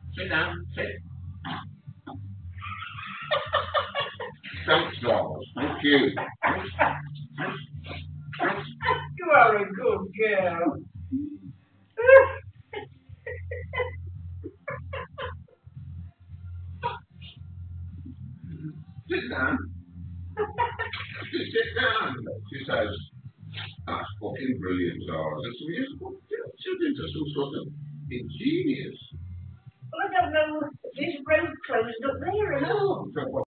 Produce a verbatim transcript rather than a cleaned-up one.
Sit down. Sit. Thanks, Charles. Thank you. Thanks. Thanks. Thanks. You are a good girl. Sit down. Just sit down. She says, that's fucking brilliant, Charles. It's musical. She's into some sort of ingenious. Well, I don't know. This road closed up there, and all. No,